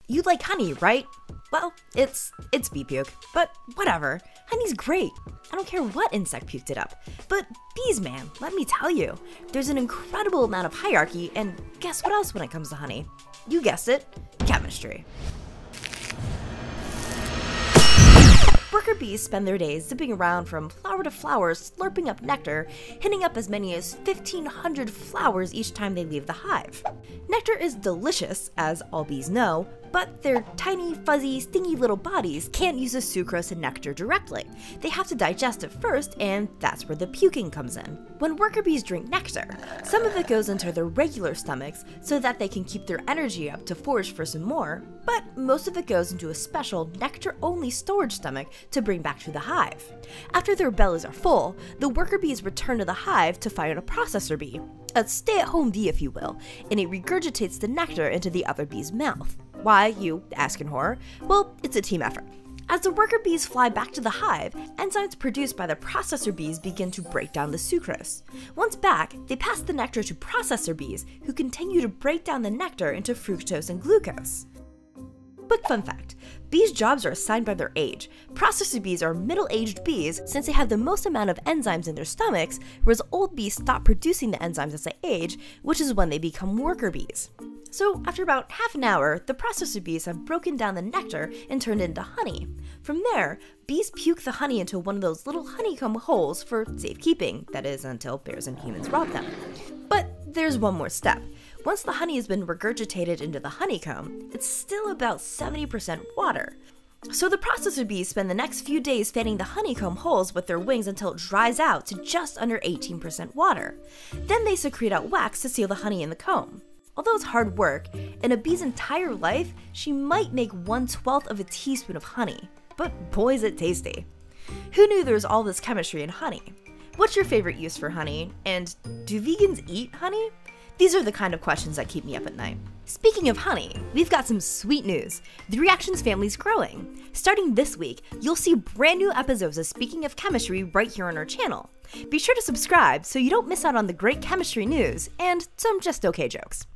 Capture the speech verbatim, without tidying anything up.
You like honey, right? Well, it's it's bee puke, but whatever. Honey's great. I don't care what insect puked it up. But bees, man, let me tell you, there's an incredible amount of hierarchy, and guess what else when it comes to honey? You guessed it, chemistry. Worker bees spend their days zipping around from flower to flower, slurping up nectar, hitting up as many as fifteen hundred flowers each time they leave the hive. Nectar is delicious, as all bees know, but their tiny, fuzzy, stingy little bodies can't use the sucrose and nectar directly. They have to digest it first, and that's where the puking comes in. When worker bees drink nectar, some of it goes into their regular stomachs so that they can keep their energy up to forage for some more, but most of it goes into a special nectar-only storage stomach to bring back to the hive. After their bellies are full, the worker bees return to the hive to find a processor bee, a stay-at-home bee if you will, and it regurgitates the nectar into the other bee's mouth. Why, you ask in horror? Well, it's a team effort. As the worker bees fly back to the hive, enzymes produced by the processor bees begin to break down the sucrose. Once back, they pass the nectar to processor bees, who continue to break down the nectar into fructose and glucose. Quick fun fact, bees' jobs are assigned by their age. Processor bees are middle-aged bees since they have the most amount of enzymes in their stomachs, whereas old bees stop producing the enzymes as they age, which is when they become worker bees. So after about half an hour, the processor bees have broken down the nectar and turned it into honey. From there, bees puke the honey into one of those little honeycomb holes for safekeeping, that is, until bears and humans rob them. But there's one more step. Once the honey has been regurgitated into the honeycomb, it's still about seventy percent water. So the processor bees spend the next few days fanning the honeycomb holes with their wings until it dries out to just under eighteen percent water. Then they secrete out wax to seal the honey in the comb. Although it's hard work, in a bee's entire life, she might make one twelfth of a teaspoon of honey. But boy is it tasty. Who knew there was all this chemistry in honey? What's your favorite use for honey? And do vegans eat honey? These are the kind of questions that keep me up at night. Speaking of honey, we've got some sweet news. The Reactions family's growing. Starting this week, you'll see brand new episodes of Speaking of Chemistry right here on our channel. Be sure to subscribe so you don't miss out on the great chemistry news and some just okay jokes.